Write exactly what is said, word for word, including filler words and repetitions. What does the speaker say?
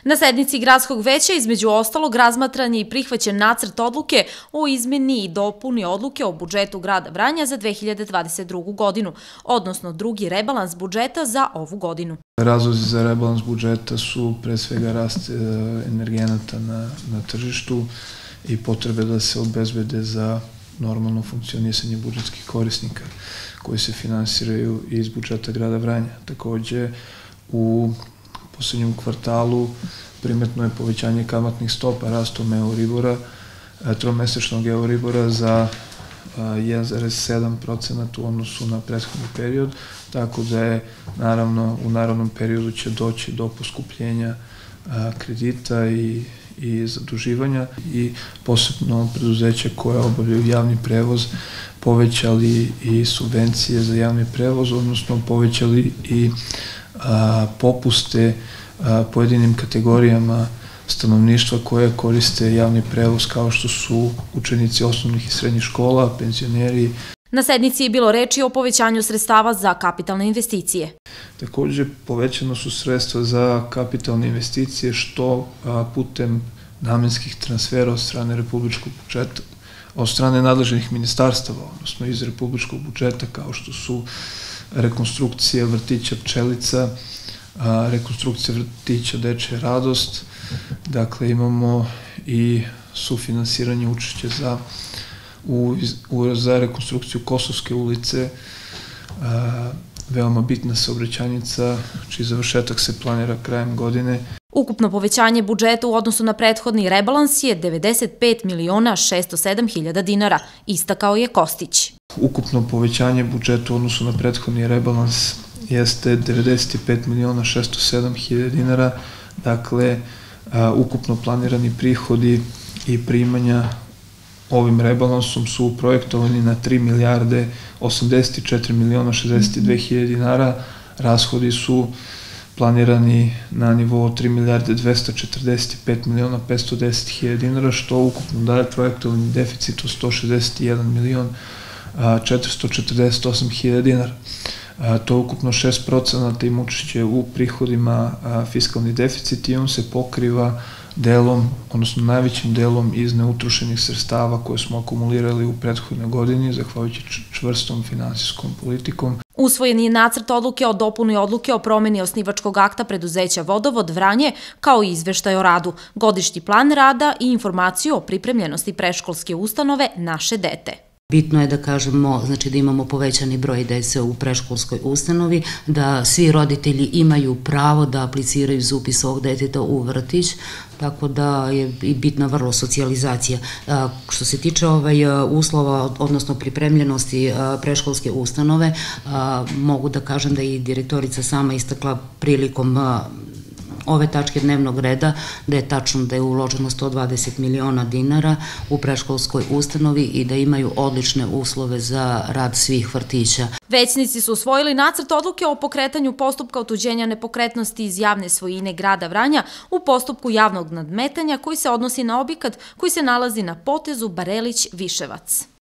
Na sednici Gradskog veća između ostalog razmatran je i prihvaćen nacrt odluke o izmeni i dopuni odluke o budžetu grada Vranja za dve hiljade dvadeset drugu godinu, odnosno drugi rebalans budžeta za ovu godinu. Razlozi za rebalans budžeta su pre svega rast energenata na, na tržištu i potrebe da se obezbede za normalno funkcionisanje budžetskih korisnika koji se finansiraju iz budžeta grada Vranja. Takođe, u poslednjem kvartalu primetno je povećanje kamatnih stopa rastom Euribora, tromesečnog Euribora za jedan zarez sedam procenata u odnosu na prethodni period, tako da je naravno u narednom periodu će doći do poskupljenja kredita i i zaduživanja i posebno preduzeća koje obavljaju javni prevoz povećali i subvencije za javni prevoz, odnosno povećali i a, popuste a, pojedinim kategorijama stanovništva koje koriste javni prevoz kao što su učenici osnovnih i srednjih škola, penzioneri. Na sednici je bilo reči o povećanju sredstava za kapitalne investicije. Takođe, povećano su sredstva za kapitalne investicije što putem namenskih transfera od strane republičkog budžeta, od strane nadležnih ministarstava, odnosno iz republičkog budžeta, kao što su rekonstrukcija vrtića Pčelica, rekonstrukcija vrtića Dečija radost, dakle imamo i sufinansiranje učešća za U, u, za rekonstrukciju Kosovske ulice, a, veoma bitna saobraćajnica, čiji završetak se planira krajem godine. Ukupno povećanje budžeta u odnosu na prethodni rebalans je devedeset pet miliona šesto sedam hiljada dinara, istakao je Kostić. Ukupno povećanje budžeta u odnosu na prethodni rebalans jeste devedeset pet miliona šesto sedam hiljada dinara, dakle, a, ukupno planirani prihodi i primanja ovim rebalansom su projektovani na tri milijarde osamdeset četiri miliona šezdeset dve hiljade dinara, rashodi su planirani na nivou tri milijarde dvesta četrdeset pet miliona petsto deset hiljada dinara, što ukupno daje projektovani deficit od sto šezdeset jedan milion četiristo četrdeset osam hiljada dinara. To je ukupno šest procenata im učešće u prihodima fiskalni deficit i on se pokriva delom, odnosno najvećim delom iz neutrošenih sredstava koje smo akumulirali u prethodnoj godini, zahvaljujući čvrstom finansijskom politikom. Usvojen je nacrt odluke o dopuni odluke o promeni osnivačkog akta preduzeća Vodovod Vranje, kao i izveštaj o radu, godišnji plan rada i informaciju o pripremljenosti predškolske ustanove Naše dete. Bitno je da kažemo, znači da imamo povećani broj dece u predškolskoj ustanovi, da svi roditelji imaju pravo da apliciraju za upis ovog deteta u vrtić, tako da je i bitna vrlo socijalizacija. Što se tiče ovaj uslova, odnosno pripremljenosti predškolske ustanove, mogu da kažem da je i direktorica sama istakla prilikom ove tačke dnevnog reda, da je tačno da je uloženo sto dvadeset miliona dinara u predškolskoj ustanovi i da imaju odlične uslove za rad svih vrtića. Većnici su usvojili nacrt odluke o pokretanju postupka otuđenja nepokretnosti iz javne svojine grada Vranja u postupku javnog nadmetanja koji se odnosi na objekat koji se nalazi na potezu Barelić-Viševac.